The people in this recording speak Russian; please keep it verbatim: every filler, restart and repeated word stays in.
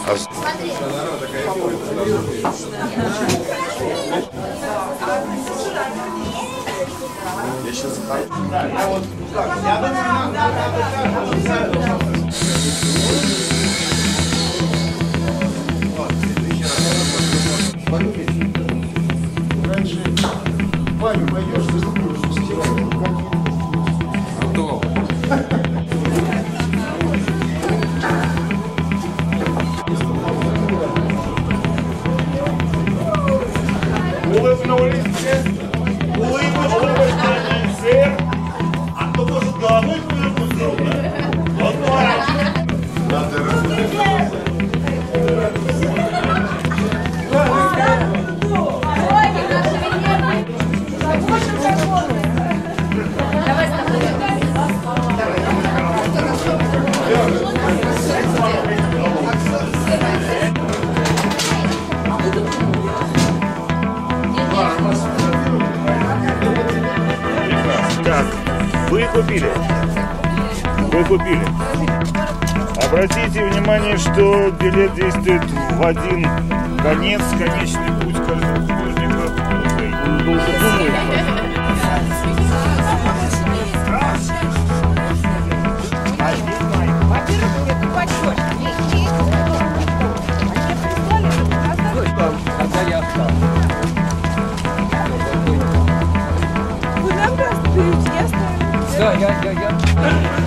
Я сейчас захожу. Да, я вот так. Я думаю, надо раньше в баню пойдешь, ты будешь стирать. Готово. Улыбнулись все. Улыбочку возьмите все. А кто может головой выпустить, да? Вот раньше. Надо разуметься. Так, вы купили. Вы купили. Обратите внимание, что билет действует в один конец, конечный путь каждого художника. Он должен думать. Во-первых, мне купачок. Когда я остался. Вы нам просто даете, я ставлю. Да, я, я, я.